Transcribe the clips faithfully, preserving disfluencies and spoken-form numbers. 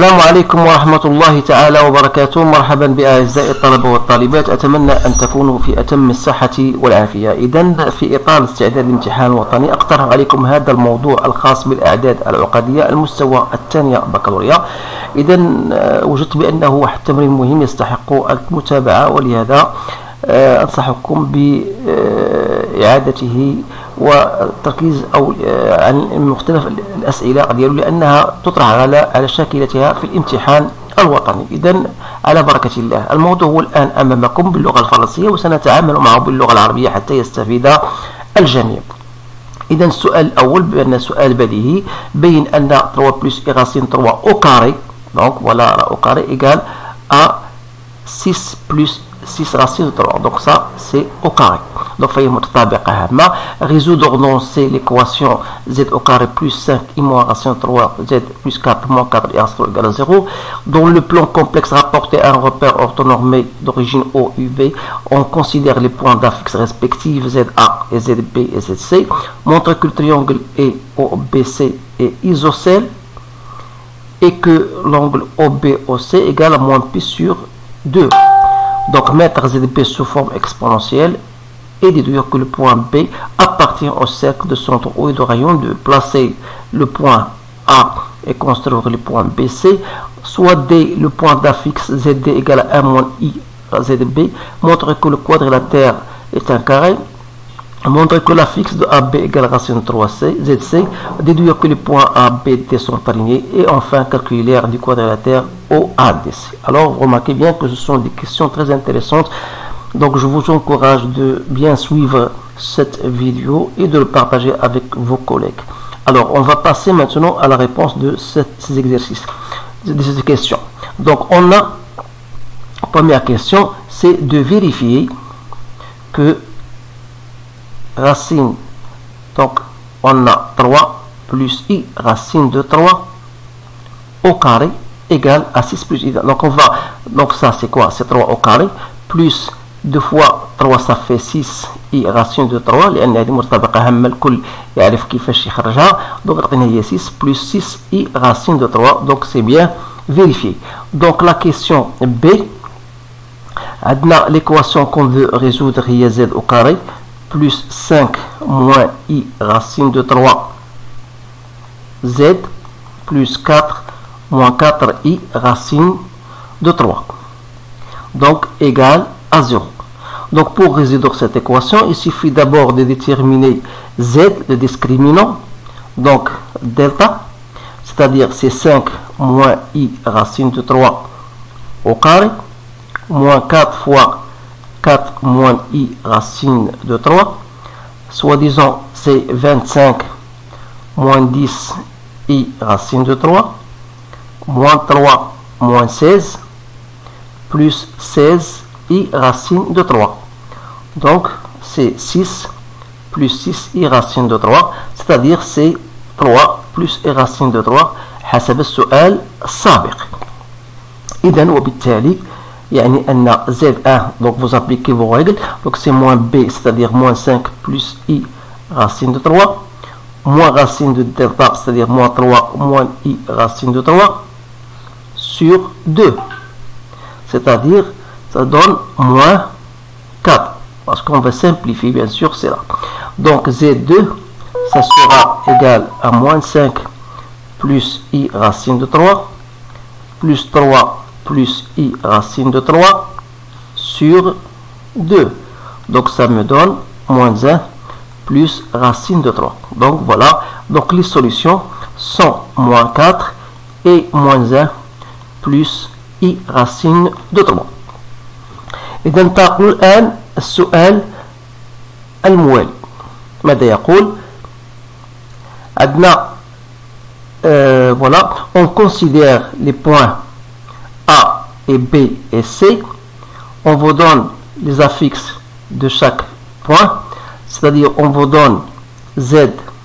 السلام عليكم ورحمة الله تعالى وبركاته. مرحبا بأعزائي الطلبة والطالبات، أتمنى أن تكونوا في أتم الصحة والعافية. إذن في إطار استعداد الامتحان الوطني أقترح عليكم هذا الموضوع الخاص بالأعداد العقدية المستوى الثانية بكالوريا. إذن وجدت بأنه واحد التمرين مهم يستحق المتابعة، ولهذا أنصحكم بإعادته والتركيز أو عن مختلف الأسئلة ديالو، لأنها تطرح على على شاكلتها في الامتحان الوطني. إذن على بركة الله، الموضوع هو الآن أمامكم باللغة الفرنسية، وسنتعامل معه باللغة العربية حتى يستفيد الجميع. إذن السؤال الأول بأن سؤال بديهي، بين أن ثلاثة بلس إي racine ثلاثة au carré، donc voilà au carré égale à six plus six racine de trois, donc ça c'est au carré. Donc فهي متطابقة هامة. Résoudre dans c'est l'équation z au carré plus cinq i moins racine trois z plus quatre moins quatre i racine égale à zéro. Dans le plan complexe rapporté à un repère orthonormé d'origine O U B, on considère les points d'affixe respectifs Z A et Z B et Z C. Montre que le triangle E O B C est isocèle et que l'angle O B O C égale à moins pi sur deux. Donc mettre Z B sous forme exponentielle et déduire que le point B appartient au cercle de centre O et de rayon, de placer le point A et construire le point B C, soit D, le point d'affixe Z D égale à un moins I Z B, montre que le quadrilatère est un carré, montre que la fixe de A B égale racine trois C, Z C, déduire que les points A, B, D sont alignés, et enfin calculer l'aire du quadrilatère O A D C. Alors remarquez bien que ce sont des questions très intéressantes, donc je vous encourage de bien suivre cette vidéo et de le partager avec vos collègues. Alors on va passer maintenant à la réponse de ces exercices, de ces questions. Donc on a, première question, c'est de vérifier que racine, donc on a trois plus i racine de trois au carré égale à six plus i. Donc on va, donc ça c'est quoi? C'est trois au carré plus deux fois trois, ça fait six i racine de trois، لأن هذه مرتبطة هامة الكل يعرف كيفاش يخرجها. donc عطينا هي six plus six i racine de trois، donc c'est bien vérifié. Donc la question B، عندنا l'équation qu'on veut résoudre هي z au carré plus cinq moins i racine de trois z plus quatre moins quatre i racine de trois, donc égal à zéro. Donc pour résoudre cette équation, il suffit d'abord de déterminer z, le discriminant, donc delta, c'est-à-dire c'est cinq moins i racine de trois au carré, moins quatre fois quatre moins i racine de trois, soi-disant c'est vingt-cinq moins dix i racine de trois, moins trois moins seize, plus seize i racine de trois. Donc c'est six plus six i racine de trois, c'est-à-dire c'est trois plus i racine de trois حسب السؤال السابق. إذن وبالتالي يعني أن Z un, donc vous appliquez vos règles, donc c'est moins B, c'est-à-dire moins cinq plus I racine de trois, moins racine de delta, c'est-à-dire moins trois moins I racine de trois, sur deux. C'est-à-dire, ça donne moins quatre, parce qu'on va simplifier bien sûr cela. Donc Z deux, ça sera égal à moins cinq plus I racine de trois, plus trois plus i racine de trois sur deux. Donc ça me donne moins un plus racine de trois. Donc voilà, donc les solutions sont moins quatre et moins un plus i racine de trois. إذا ننتقل الآن السؤال الموالي. ماذا يقول؟ عندنا euh, voilà, on considère les points A et B et C, on vous donne les affixes de chaque point, c'est-à-dire on vous donne Z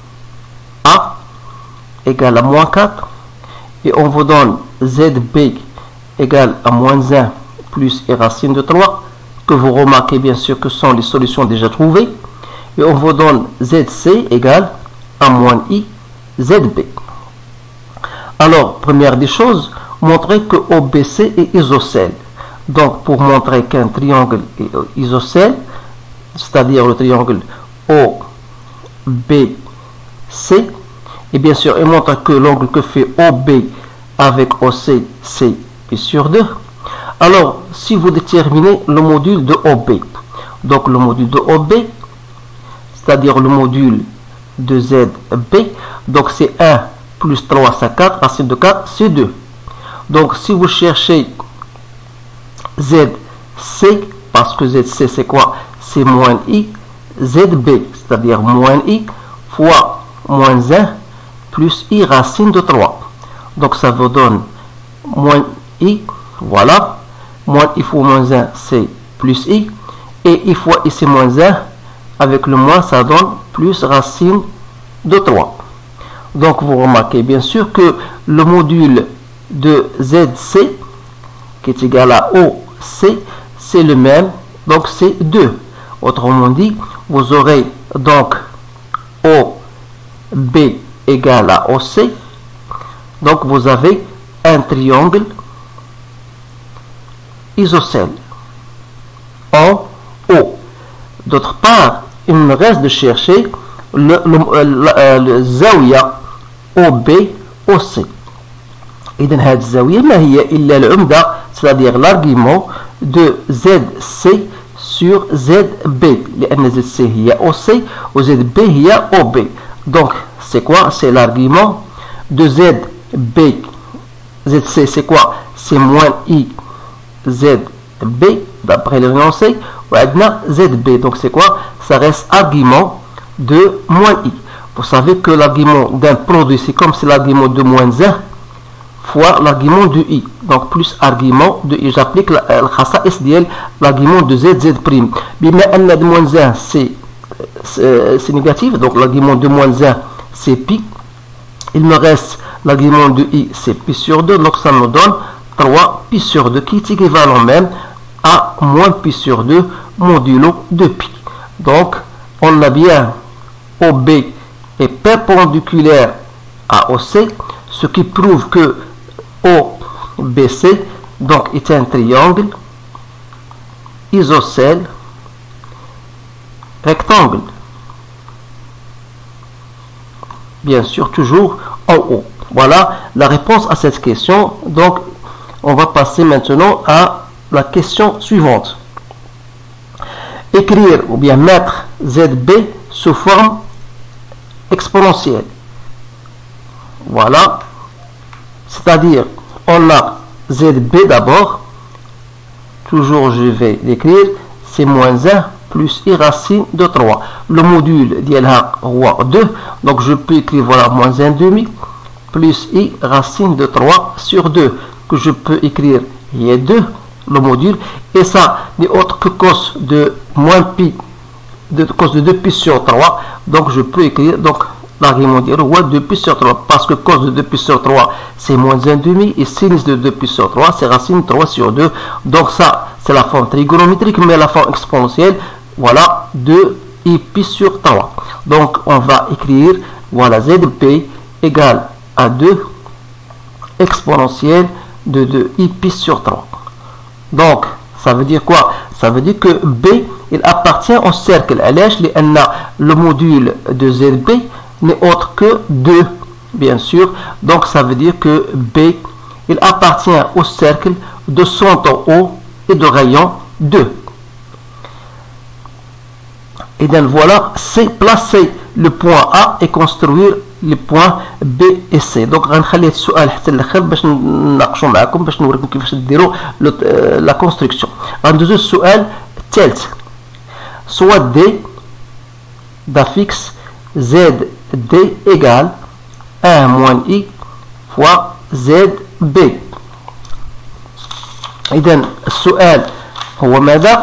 A égale à moins quatre et on vous donne Z B égale à moins un plus i racine de trois, que vous remarquez bien sûr que sont les solutions déjà trouvées, et on vous donne Z C égale à moins I Z B. Alors, première des choses, montrer que O B C est isocèle. Donc, pour montrer qu'un triangle est isocèle, c'est-à-dire le triangle O B C, et bien sûr, il montre que l'angle que fait O B avec O C, c'est pi sur deux. Alors, si vous déterminez le module de O B, donc le module de O B, c'est-à-dire le module de Z B, donc c'est un plus trois, c'est quatre, racine de quatre, c'est deux. Donc, si vous cherchez Z C, parce que Z C c'est quoi? C'est moins I, Z B, c'est-à-dire moins I fois moins un plus I racine de trois. Donc, ça vous donne moins I, voilà. Moins I fois moins un, c'est plus I. Et I fois I, c'est moins un. Avec le moins, ça donne plus racine de trois. Donc, vous remarquez bien sûr que le module de Z C, qui est égal à O C, c'est le même. Donc, c'est deux. Autrement dit, vous aurez donc O B égale à O C. Donc, vous avez un triangle isocèle en O. D'autre part, il me reste de chercher le, le, le, le zawiya O B O C. إذن هذه الزاوية ما هي إلا العمدة, c'est-à-dire l'argument de Z C sur Z B, لأن Z C هي O C و Z B هي O B. Donc, c'est quoi? C'est l'argument de Z B. Z C, c'est quoi? C'est moins I Z B, d'après l'énoncé, ou Z B. Donc, c'est quoi? Ça reste argument de moins I. Vous savez que l'argument d'un produit, c'est comme c'est l'argument de moins un fois l'argument de I. Donc, plus argument de I. J'applique l'argument de Z, Z'. Bima anna de moins un, c'est négatif. Donc, l'argument de moins un, c'est pi. Il me reste l'argument de I, c'est pi sur deux. Donc, ça me donne trois pi sur deux, qui est équivalent même à moins pi sur deux modulo de pi. Donc, on a bien O B est perpendiculaire à O C, ce qui prouve que O B C donc est un triangle isocèle rectangle. Bien sûr, toujours en haut. Voilà la réponse à cette question. Donc, on va passer maintenant à la question suivante. Écrire ou bien mettre Z B sous forme exponentielle. Voilà. C'est-à-dire, on a Z B d'abord. Toujours, je vais l'écrire. C'est moins un plus I racine de trois. Le module d'Yelha roi deux. Donc, je peux écrire, voilà, moins un demi plus I racine de trois sur deux. Que je peux écrire, il y a deux, le module. Et ça n'est autre que cos de moins pi, de cos de deux pi sur trois. Donc, je peux écrire, donc, l'argument dire roi deux pi sur trois. Parce que cos de deux pi sur trois, c'est moins un demi. Et sinus de deux pi sur trois, c'est racine trois sur deux. Donc, ça, c'est la forme trigonométrique, mais la forme exponentielle, voilà, deux i pi sur trois. Donc, on va écrire, voilà, Z P égale à deux exponentielle de deux i pi sur trois. Donc, ça veut dire quoi? Ça veut dire que B, il appartient au cercle. Le module de Z B n'est autre que deux, bien sûr. Donc, ça veut dire que B, il appartient au cercle de son haut et de rayon deux. Et donc, voilà, c'est placer le point A et construire les points B et C. Donc, غنخلي السؤال حتى الاخر باش نناقشوا معكم باش نوريكم كيفاش ديروا لا كونستركسيون. غندوزو السؤال الثالث. Soit D d'affixe Z D égale un moins I fois Z B. إذن السؤال هو ماذا؟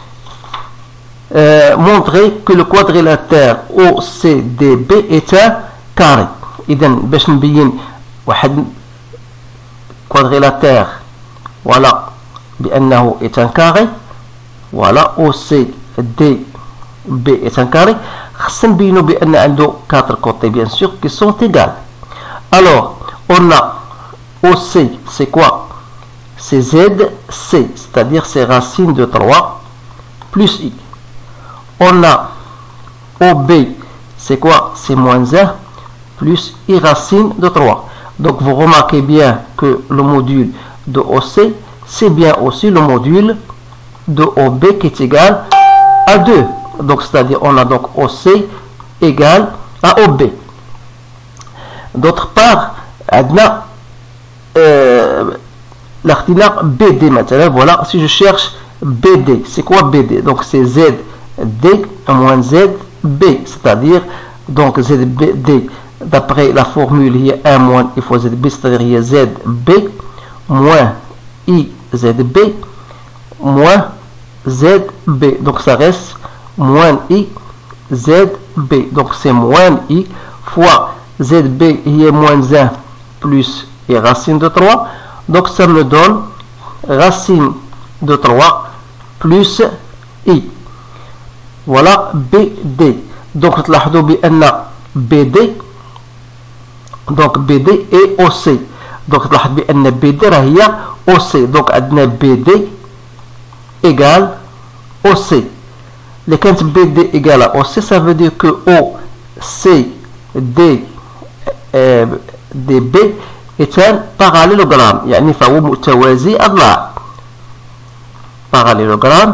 Euh, montrer que le quadrilatère O C D B est un carré. إذن باش نبين واحد quadrilatère voilà بأنه est un carré. Voilà O C D B est un carré. خصنا نبينو بأن عنده quatre côtés bien sûr qui sont égales. Alors on a O C, c'est quoi? C'est Z C, c'est-à-dire c'est racine de trois plus I. On a O B, c'est quoi? C'est moins un plus I racine de trois. Donc vous remarquez bien que le module de O C, c'est bien aussi le module de O B qui est égal à deux. Donc c'est-à-dire on a donc O C égale à O B. D'autre part, on a euh, l'article B D maintenant. Voilà, si je cherche B D, c'est quoi B D? Donc c'est Z D moins Z B, c'est-à-dire donc Z B D d'après la formule il y a un moins I fois Z B, c'est-à-dire il y a Z B moins I Z B moins Z B, donc ça reste moins I Z B, donc c'est moins I fois Z B il y a moins un plus I racine de trois, donc ça me donne racine de trois plus I. Voilà B D. Donc تلاحظوا بأن B D donc B D et O C. donc تلاحظ بأن B D راه هي O C. donc عندنا B D égale O C. اللي كانت B D égale O C, ça veut dire que O C D euh, D B est un parallélogramme, يعني فهو متوازي أضلاع. parallélogramme.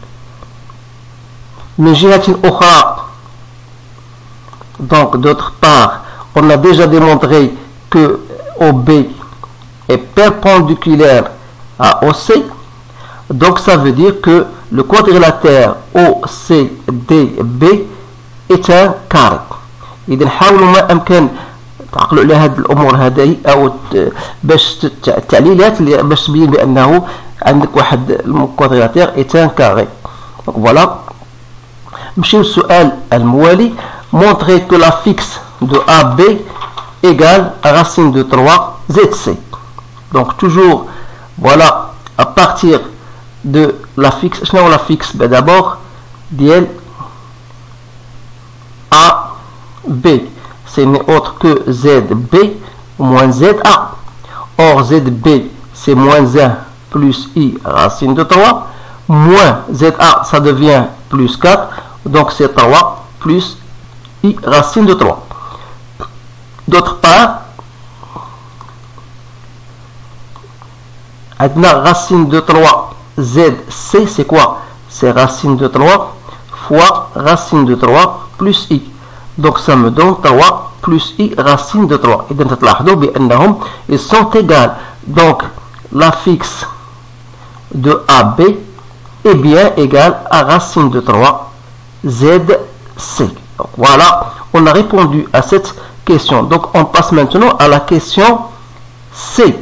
من جهة أخرى, donc d'autre part, on a déjà démontré que O B est perpendiculaire à O C, donc ça veut dire que le quadrilatère O C D B est un carré. إذا حاولوا ما أمكن تعقلوا على هذه الأمور هذه أو باش التعليلات باش تبين بأنه عندك واحد الكوادريلاتير est un carré. donc voilà. نمشيو للسؤال الموالي. montrer que la fixe de A B égale à racine de trois Z C. donc toujours voilà à partir de la fixe. Je la fixe d'abord d'L A B, c'est n'est autre que Z B moins Z A. or Z B c'est moins un plus I racine de trois moins Z A, ça devient plus quatre, donc c'est trois plus I racine de trois. D'autre part, maintenant racine de trois Z C, c'est quoi? C'est racine de trois fois racine de trois plus I. donc ça me donne trois plus I racine de trois. إذا تلاحظوا بأنهم ils sont égales. donc la fixe de A B est bien égale à racine de trois Z C. donc voilà, on a répondu à cette question. donc on passe maintenant à la question C.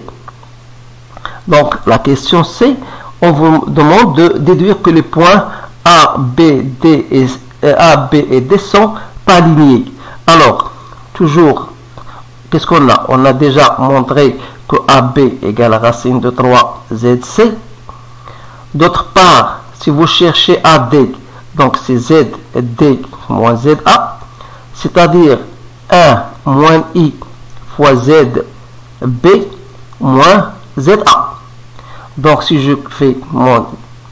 donc la question C, on vous demande de déduire que les points A, B, D et euh, A, B et D sont pas lignés. alors toujours, qu'est-ce qu'on a? On a déjà montré que A B égale racine de trois Z C. D'autre part, si vous cherchez A D, donc c'est Z D moins Z A, c'est-à-dire un moins I fois Z B moins Z A. donc si je fais mon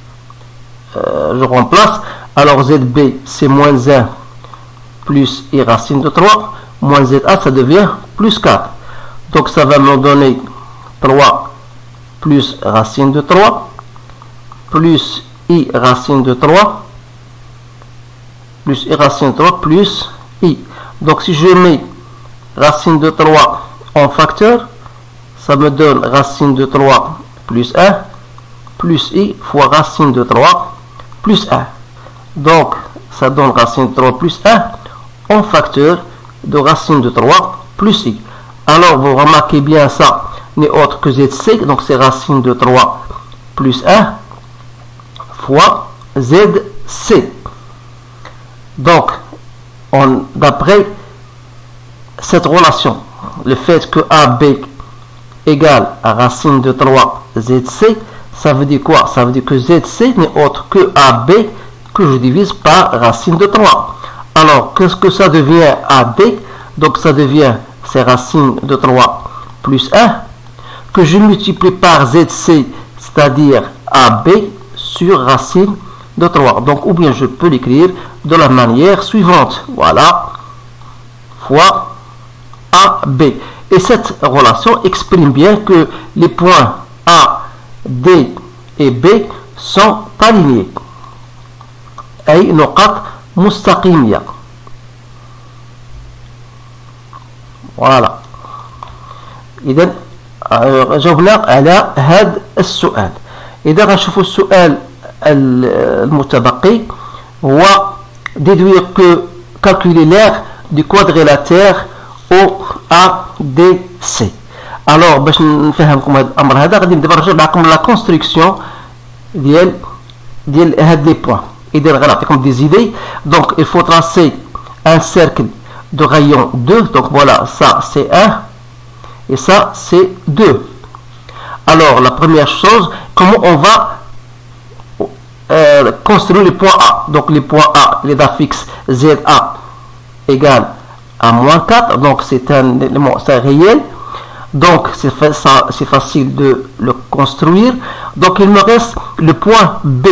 euh, je remplace, alors Z B c'est moins un plus I racine de trois moins Z A, ça devient plus quatre. donc ça va me donner trois plus racine de trois plus I racine de trois plus I racine de trois plus I. donc si je mets racine de trois en facteur, ça me donne racine de trois plus un plus I fois racine de trois plus un. donc ça donne racine de trois plus un en facteur de racine de trois plus I. alors vous remarquez bien, ça n'est autre que Z C, donc c'est racine de trois plus un fois Z C. donc d'après cette relation, le fait que A B égale à racine de trois Z C, ça veut dire quoi? Ça veut dire que Z C n'est autre que A B que je divise par racine de trois. alors qu'est-ce que ça devient A D? donc ça devient c'est racine de trois plus un que je multiplie par Z C, c'est-à-dire A B, sur racine de trois. Donc, ou bien je peux l'écrire de la manière suivante. Voilà, fois A B. Et cette relation exprime bien que les points A, D et B sont alignés. أي نقاط مستقيمية. Voilà. إذا جاوبنا على هذا السؤال. إذا غنشوفوا السؤال المتبقي هو déduire que calculer l'aire du quadrilatère O A D C. Alors باش نفهمكم هذا الأمر هذا غادي دابا نرجع معكم لا كونستركسيون ديال ديال هاد لي بوين. إذا غنعطيكم des idées. Donc il faut tracer un cercle de rayon deux. Donc voilà, ça c'est un et ça c'est deux. Alors la première chose, comment on va euh, construire les points A. Donc les points A, l'état fixe Z A égale à moins quatre. Donc c'est un élément, c'est réel. Donc c'est fa facile de le construire. Donc il me reste le point B.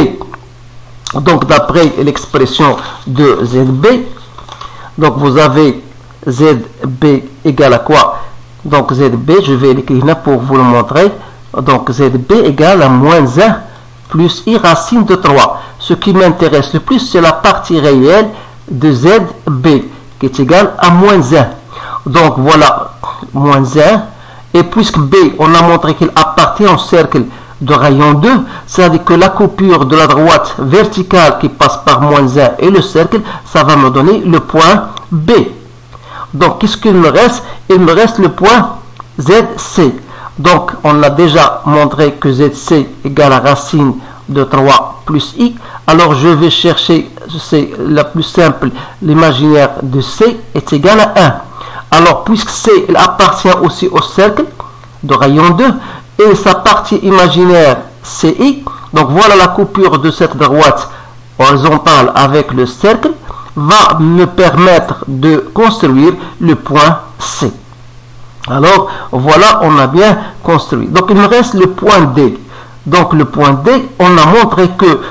Donc d'après l'expression de Z B, donc vous avez Z B égale à quoi? Donc Z B, je vais l'écrire là pour vous le montrer. Donc Z B égale à moins un plus I racine de trois. Ce qui m'intéresse le plus, c'est la partie réelle de Z B qui est égale à moins un. Donc voilà, moins un. Et puisque B, on a montré qu'il appartient au cercle de rayon deux, c'est-à-dire que la coupure de la droite verticale qui passe par moins un et le cercle, ça va me donner le point B. Donc, qu'est-ce qu'il me reste? Il me reste le point Z C. Donc, on a déjà montré que Z C égale à racine de trois plus I. Alors, je vais chercher, c'est la plus simple, l'imaginaire de C est égal à un. Alors, puisque C il appartient aussi au cercle de rayon deux, et sa partie imaginaire C I, donc voilà la coupure de cette droite horizontale avec le cercle, va me permettre de construire le point C. Alors voilà, on a bien construit. Donc il me reste le point D. Donc le point D, on a montré que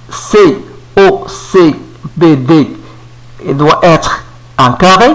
C O C B D doit être un carré.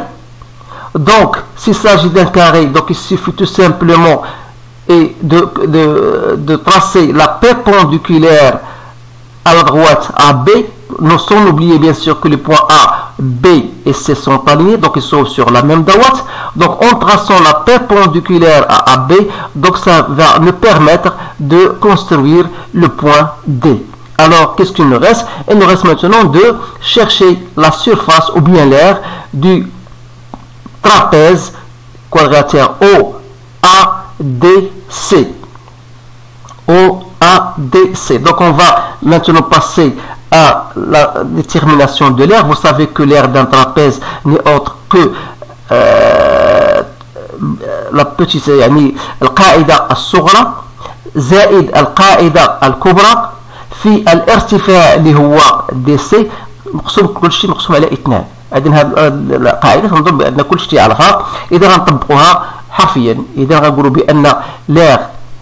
Donc s'il s'agit d'un carré, donc il suffit tout simplement et de, de, de tracer la perpendiculaire à la droite A B, nous sans oublier bien sûr que les points A, B et C sont alignés, donc ils sont sur la même droite. Donc en traçant la perpendiculaire à A B, donc ça va nous permettre de construire le point D. Alors qu'est-ce qu'il nous reste? Il nous reste maintenant de chercher la surface ou bien l'aire du trapèze quadrilatère O A D C. O A D C. Donc on va maintenant passer à la détermination de l'aire. Vous savez que l'aire d'un trapèze n'est autre que euh, la petite يعني القاعدة الصغرى زائد القاعدة الكبرى في الارتفاع اللي هو دي سي مقسوم كل شيء مقسوم على اثنان. هذه القاعدة تنظن بأن كل شيء يعرفها. إذا غنطبقوها حرفيا، إذا غنقولوا بأن l'aire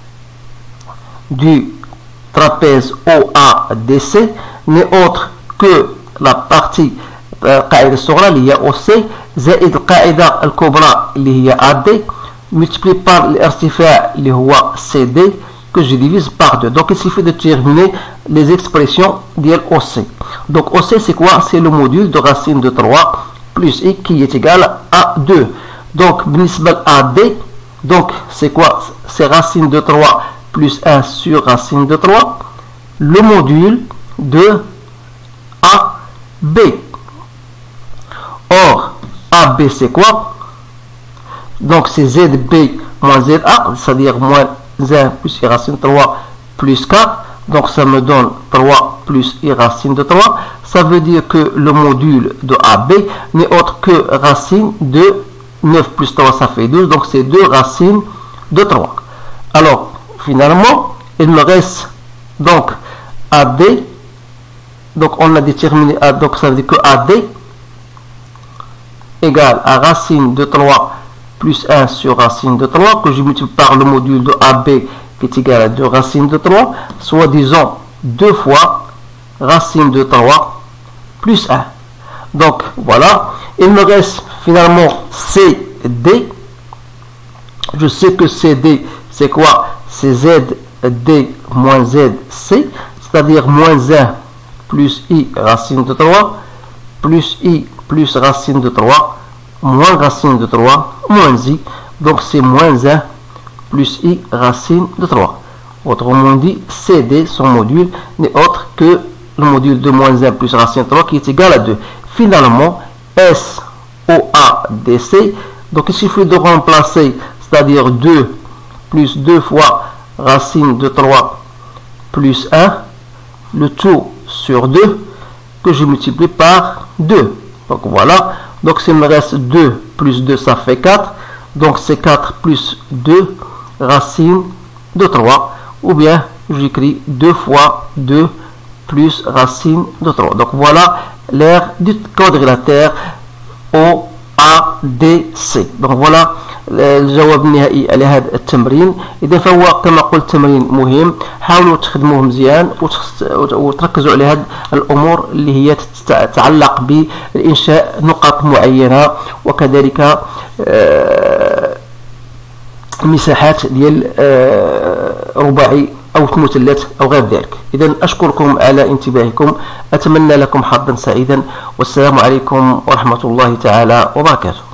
du trapèze O A D C n'est autre que la partie قاعدة الصغرى اللي هي O C زائد القاعدة الكبرى اللي هي A D multiplié par l'irtifaa اللي هو C D que je divise par deux. Donc il suffit de terminer les expressions d'I O C. Donc O C c'est quoi? C'est le module de racine de trois plus I qui est égal à deux. Donc بالنسبة à D, donc c'est quoi? C'est racine de trois plus un sur racine de trois, le module de A B. Or A B c'est quoi? Donc c'est Z B moins Z A, c'est-à-dire moins un plus I racine de trois plus quatre. Donc ça me donne trois plus I racine de trois. Ça veut dire que le module de A B n'est autre que racine de neuf plus trois, ça fait douze. Donc c'est deux racines de trois. Alors finalement il me reste donc A D. Donc on a déterminé, donc ça veut dire que A D égale à racine de trois plus un sur racine de trois, que je multiplie par le module de A B qui est égal à deux racine de trois, soit disons deux fois racine de trois plus un. Donc voilà, il me reste finalement C D. Je sais que C D c'est quoi? C'est Z D moins Z C, c'est-à-dire moins un plus I racine de trois, plus I plus racine de trois, moins racine de trois, moins I. Donc c'est moins un plus I racine de trois. Autrement dit, C D, son module, n'est autre que le module de moins un plus racine de trois qui est égal à deux. Finalement, S O A D C, donc il suffit de remplacer, c'est-à-dire deux plus deux fois racine de trois plus un, le tout sur deux, que je multiplie par deux. Donc voilà, donc s'il me reste deux plus deux, ça fait quatre. Donc c'est quatre plus deux racine de trois. Ou bien j'écris deux fois deux plus racine de trois. Donc voilà l'aire du quadrilatère O A D C. donc voilà الجواب النهائي على هذا التمرين. اذا فهو كما قلت تمرين مهم، حاولوا تخدموه مزيان وتركزوا على هذه الامور اللي هي تتعلق بانشاء نقاط معينه، وكذلك مساحات ديال رباعي او مثلث او غير ذلك. اذا اشكركم على انتباهكم، اتمنى لكم حظا سعيدا، والسلام عليكم ورحمه الله تعالى وبركاته.